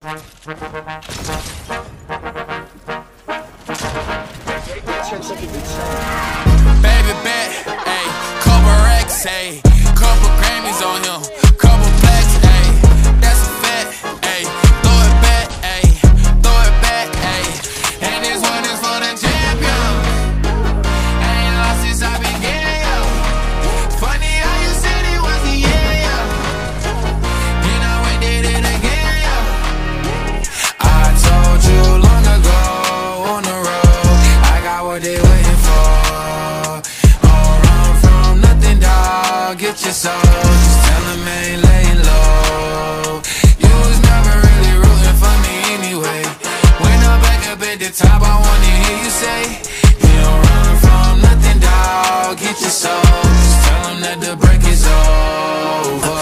Baby bet, ayy, couple racks, ayy, couple Grammys on him, couple plaques, ayy, that's a fact, ayy, throw it back, ayy, throw it back, ayy, and this one is for the champion. I ain't lost since I began, yo. Funny how you said it was the year, yo. Then I went did it again, yo. I told you long ago on the road, I got what they waiting for. Get your soul, just tell them I ain't laying low. You was never really rooting for me anyway. When I'm back up at the top, I wanna hear you say, you don't run from nothing, dawg. Get your soul, just tell them that the break is over.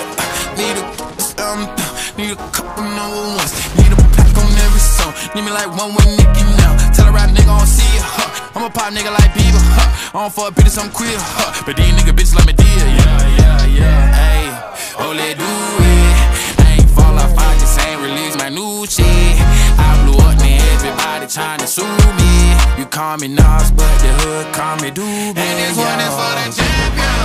Need a couple number ones. Need a pack on every song. Need me like one with Nicki now. Tell a rap nigga I don't see ya, huh. I'm a pop nigga like Bieber, huh. I don't fuck bitches, I'm queer, huh. But these nigga bitches like me dear, yeah. Ayy, oh let do it. I ain't fall off, I just ain't release my new shit. I blew up, man, everybody tryna sue me. You call me Nas, but the hood call me Doobie. And this one is for the champion.